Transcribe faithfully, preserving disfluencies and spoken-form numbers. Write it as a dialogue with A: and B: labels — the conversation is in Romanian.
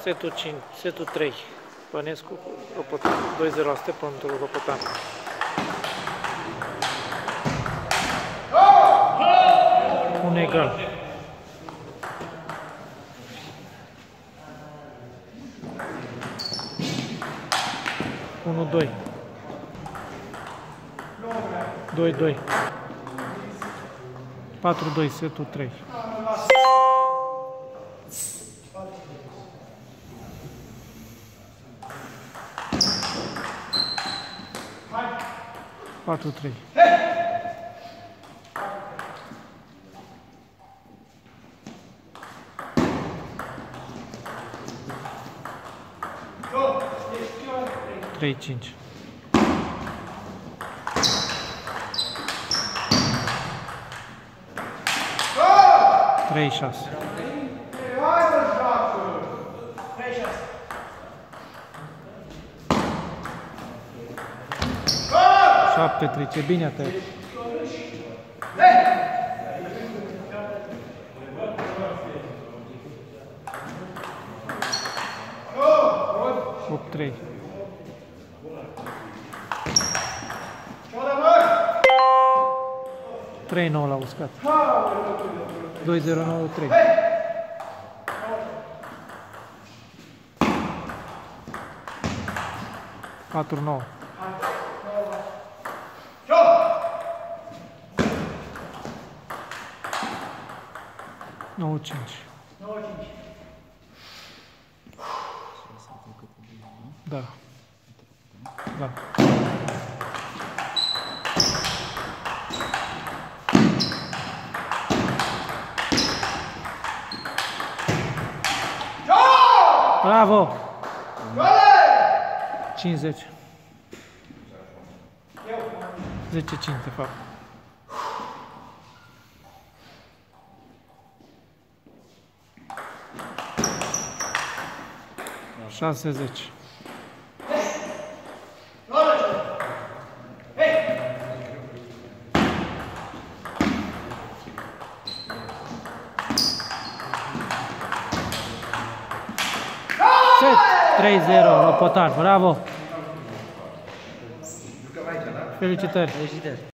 A: setul cinci, setul trei. Bănescu, Ropotan, doi zero la step pentru Ropotan. Un egal. unu doi. doi doi. patru doi, setul trei. patru trei. trei cinci. trei șase. șapte trei, ce bine a tăiat. opt trei. trei nouă la uscat. doi zero nouă trei. patru nouă. nouă cinci. Da. Da. Bravo! cincizeci. zece cinci, de fapt. șase zece. trei zero, Ropotan, bravo! Felicitări!
B: Felicitări!